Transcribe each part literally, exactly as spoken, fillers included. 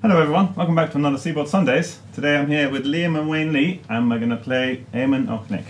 Hello everyone, welcome back to another Seaboard Sundays. Today I'm here with Liam and Wayne Lee and we're going to play Eamon Ochnick.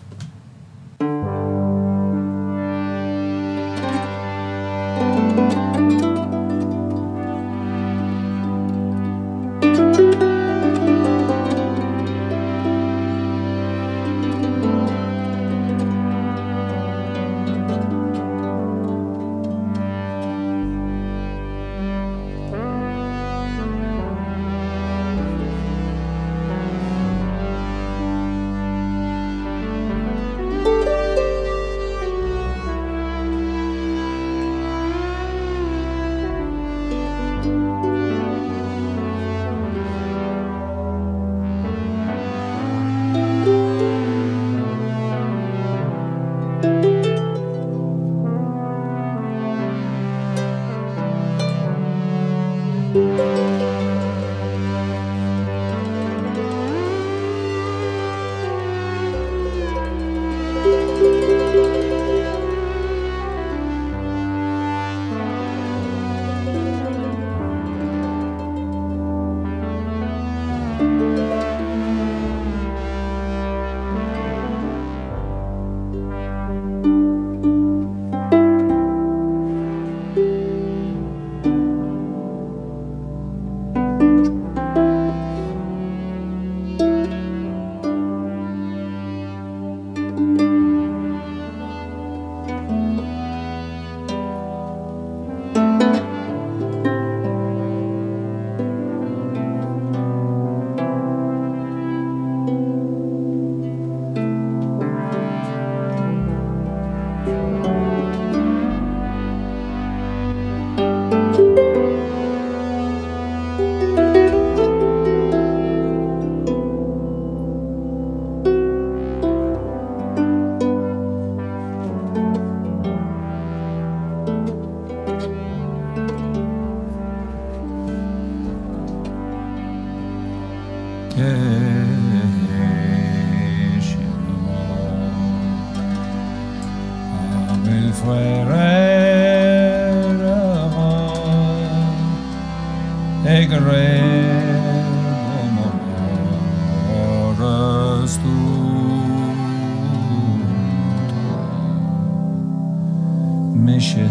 Mishe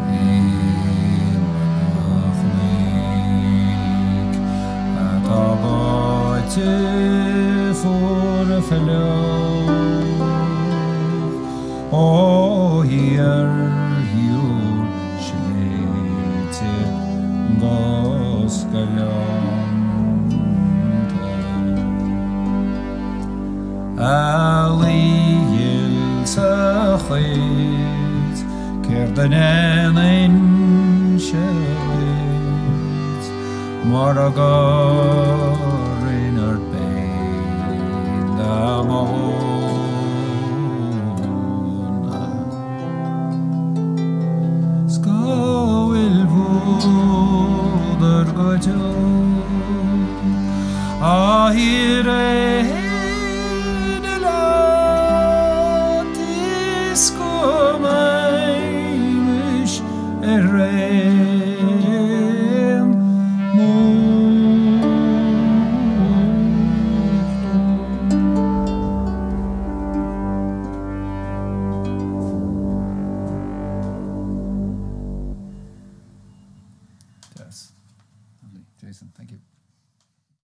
for a fellow, oh, here you slate Goskalanta Ali il Sachit Kerdanen in Shawit Maragar Ahire delatis komaimiş erem Yes. Lovely. Jason, thank you.